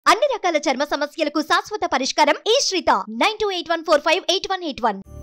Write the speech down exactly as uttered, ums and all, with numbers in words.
అన్ని రకాల చర్మ సమస్యలకు శాశ్వత పరిష్కారం ఈ శ్రీత nine two eight one four five eight one eight one.